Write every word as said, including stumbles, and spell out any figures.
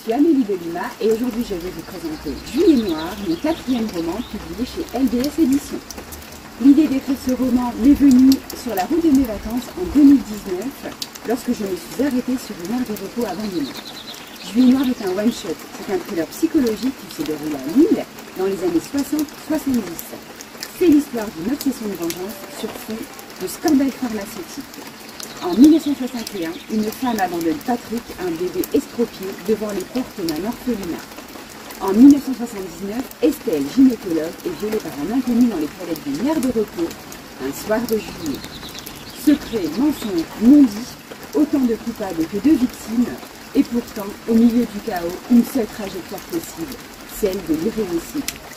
suis Amélie de Lima et aujourd'hui je vais vous présenter Juillet Noir, mon quatrième roman publié chez L D S Éditions. L'idée d'écrire ce roman m'est venue sur la route de mes vacances en deux mille dix-neuf lorsque je me suis arrêtée sur une aire de repos abandonnée. Juillet Noir est un one-shot, c'est un thriller psychologique qui se déroule à Lille dans les années soixante soixante-dix. C'est l'histoire d'une obsession de vengeance sur fond de scandale pharmaceutique. En mille neuf cent soixante et un, une femme abandonne Patrick, un bébé estropié, devant les portes d'un orphelinat. En mille neuf cent soixante-dix-neuf, Estelle, gynécologue, est violée par un inconnu dans les toilettes d'une aire de repos, un soir de juillet. Secret, mensonge, non-dit, autant de coupables que de victimes, et pourtant, au milieu du chaos, une seule trajectoire possible, celle de l'irrémissible.